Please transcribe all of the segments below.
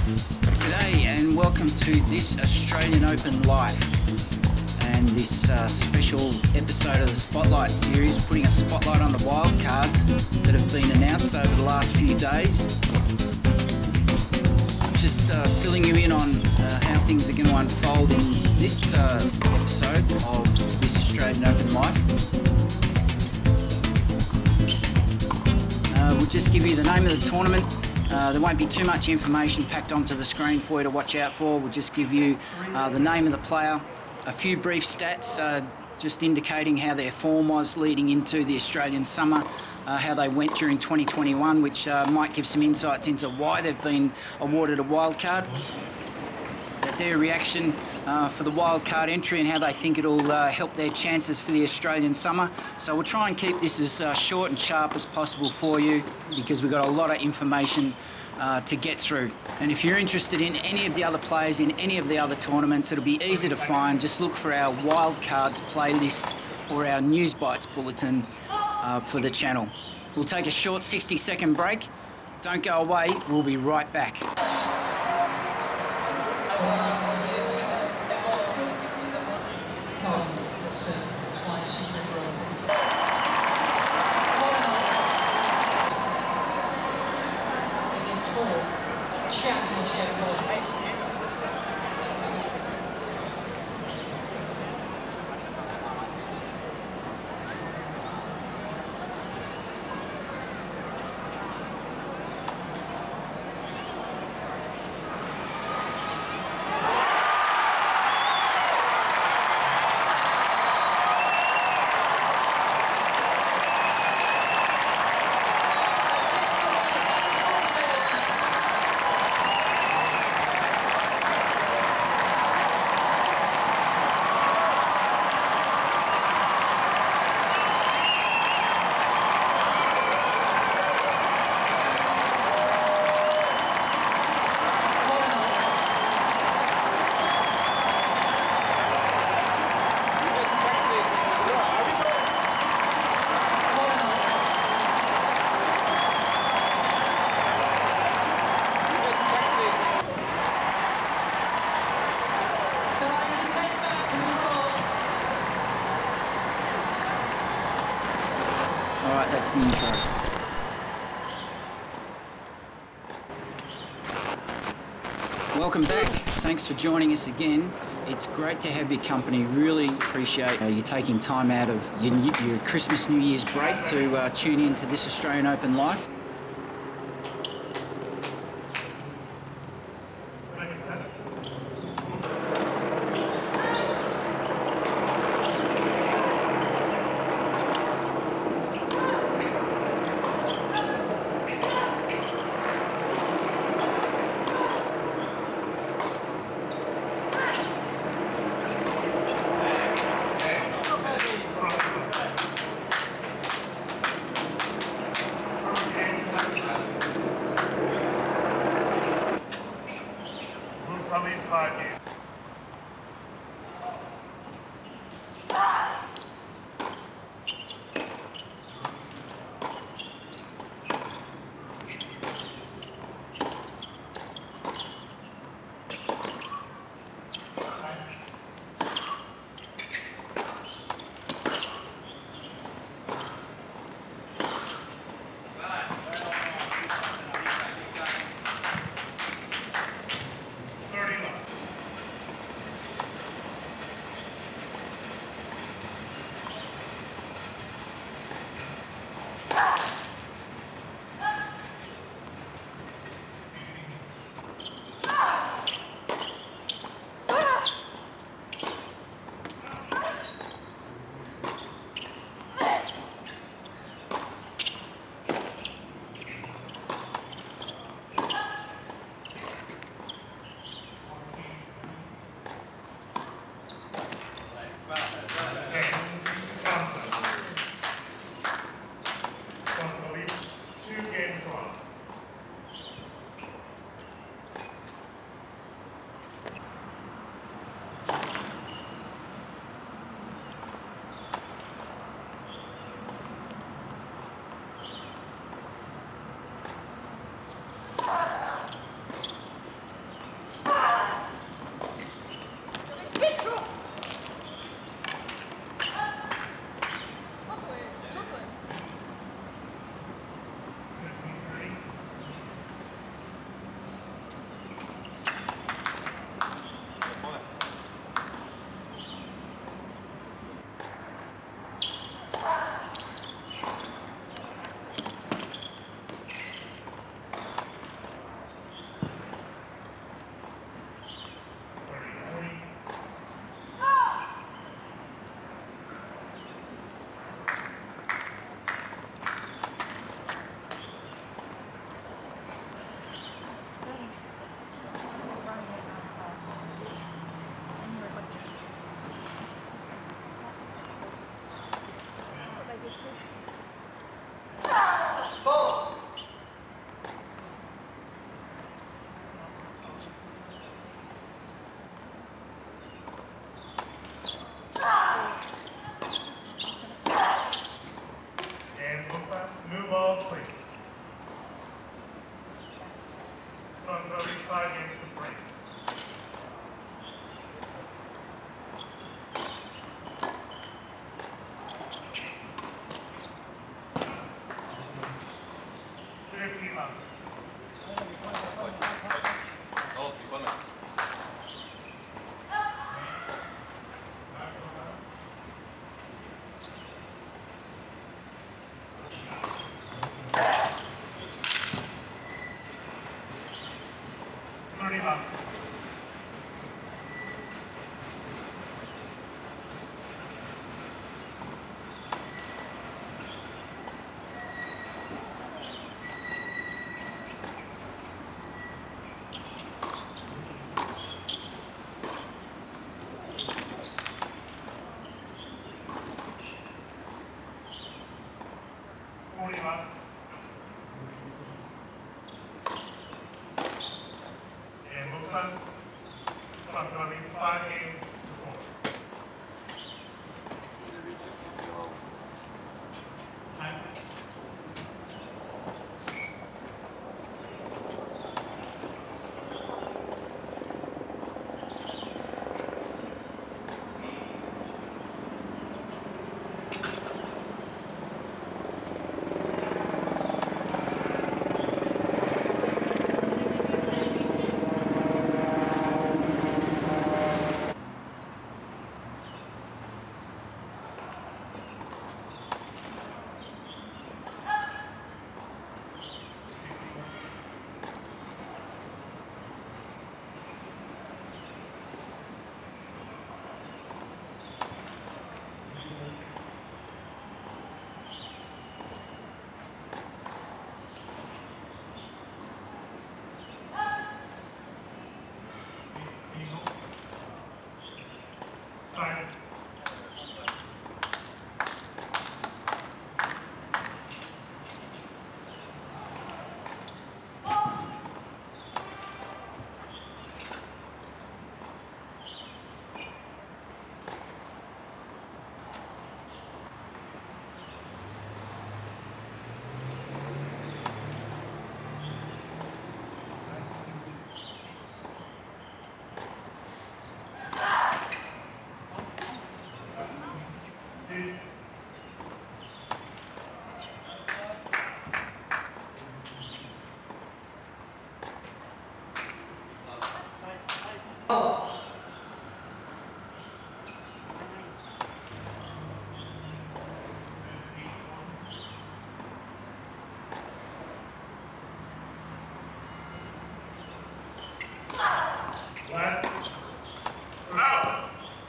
G'day and welcome to this Australian Open Live and this special episode of the Spotlight series, putting a spotlight on the wildcards that have been announced over the last few days. Just filling you in on how things are going to unfold in this episode of this Australian Open Live. We'll just give you the name of the tournament. There won't be too much information packed onto the screen for you to watch out for. We'll just give you the name of the player, a few brief stats just indicating how their form was leading into the Australian summer, how they went during 2021, which might give some insights into why they've been awarded a wildcard, their reaction for the wildcard entry and how they think it'll help their chances for the Australian summer. So we'll try and keep this as short and sharp as possible for you because we've got a lot of information to get through. And if you're interested in any of the other players in any of the other tournaments, it'll be easy to find. Just look for our wildcards playlist or our News Bites bulletin for the channel. We'll take a short 60-second break. Don't go away, we'll be right back. Championship points. Alright, that's the intro. Welcome back. Thanks for joining us again. It's great to have your company. Really appreciate you taking time out of your Christmas, New Year's break to tune in to this Australian Open Live. on 35 games to break. And Bucsa, on 5 games to 4. Time. Time. Please. Left. Out.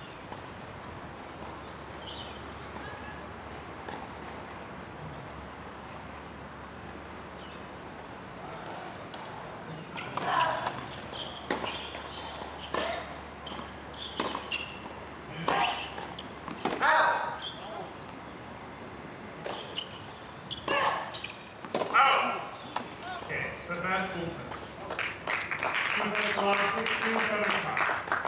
Okay, so that's movement. 275.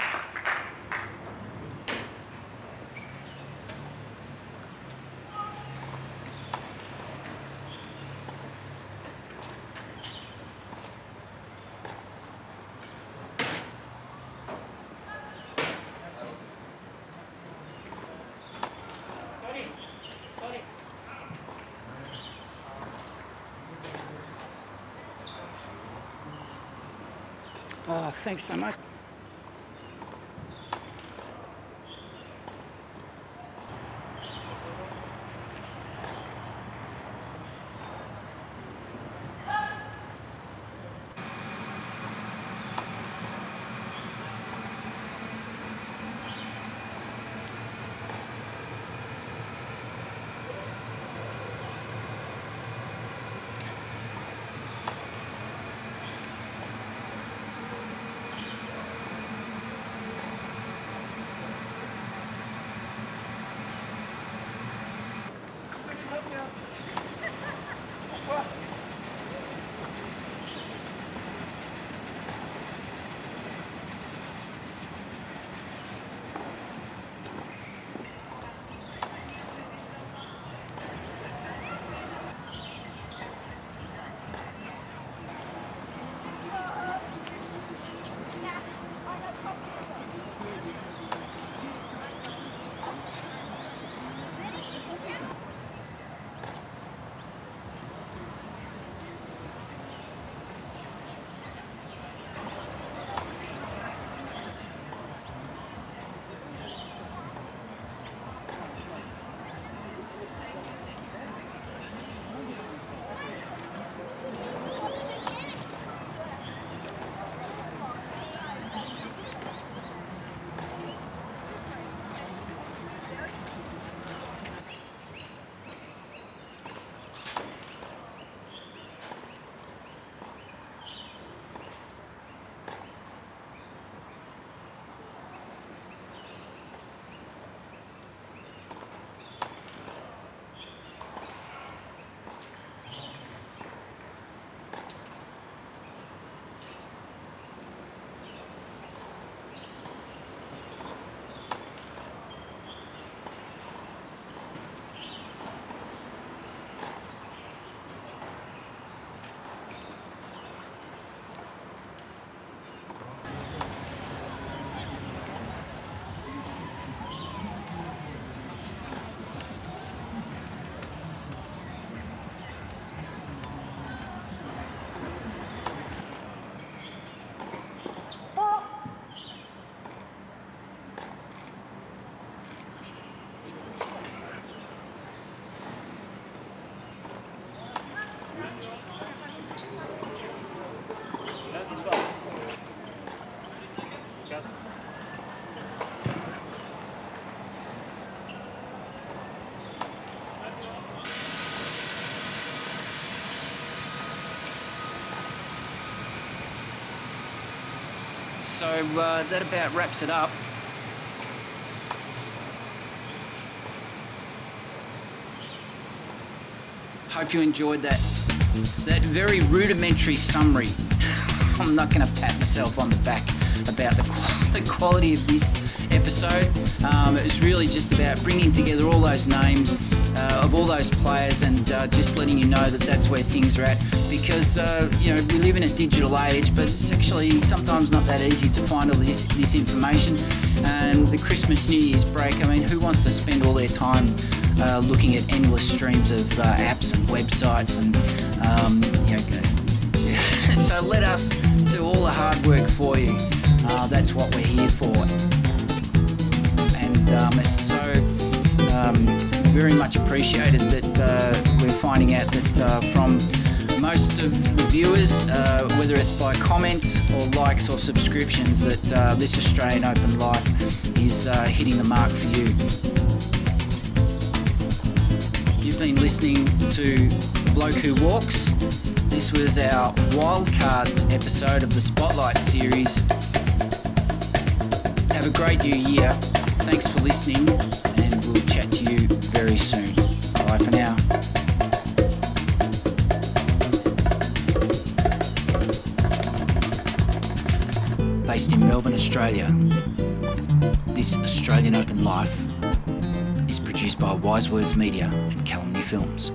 Thanks so much. So that about wraps it up. Hope you enjoyed that very rudimentary summary. I'm not going to pat myself on the back about the quality of this episode. It was really just about bringing together all those names of all those players and just letting you know that that's where things are at. Because you know, we live in a digital age, but it's actually sometimes not that easy to find all this information. And the Christmas New Year's break, I mean, who wants to spend all their time looking at endless streams of apps and websites and you know, so let us do all the hard work for you. That's what we're here for. And it's so very much appreciated that we're finding out that from most of the viewers, whether it's by comments or likes or subscriptions, that this Australian Open Life is hitting the mark for you. You've been listening to The Bloke Who Walks. This was our Wildcards episode of the Spotlight series. Have a great new year. Thanks for listening, and we'll chat to you very soon. Bye for now. Based in Melbourne, Australia, this Australian Open Life is produced by Wise Words Media and Calumny Films.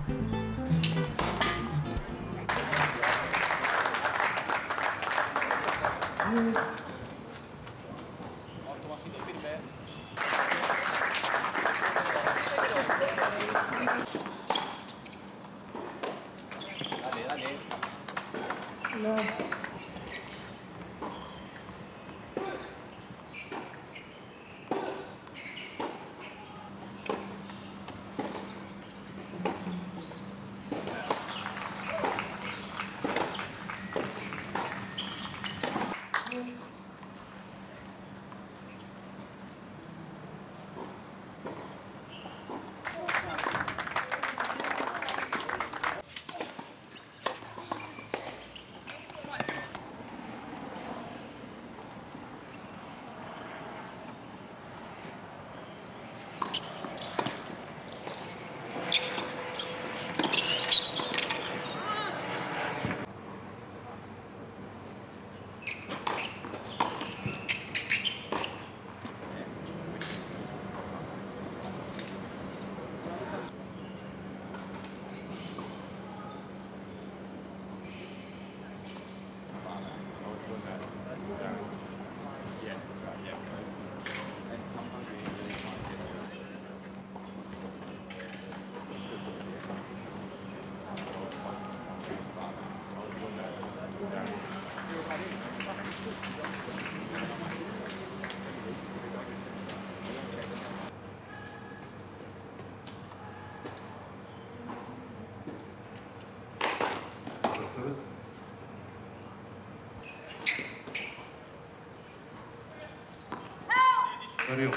Real.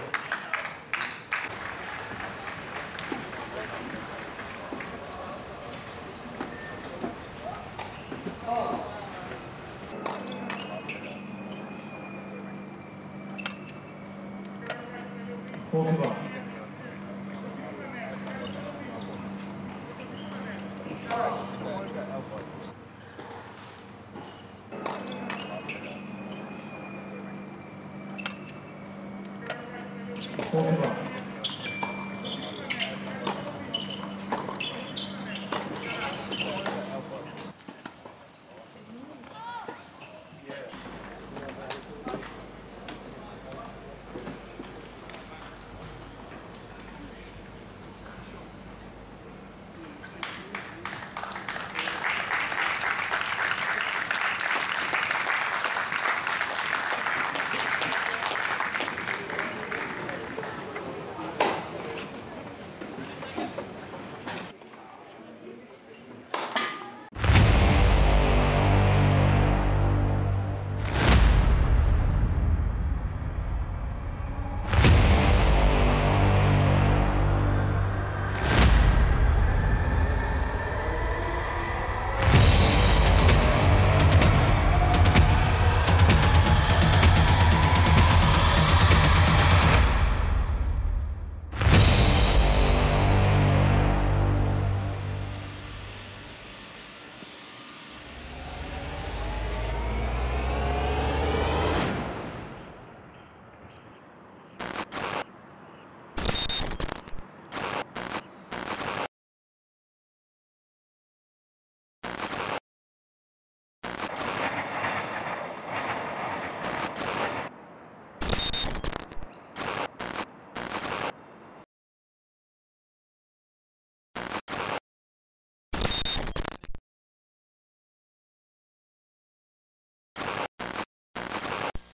Focus on. Focus on.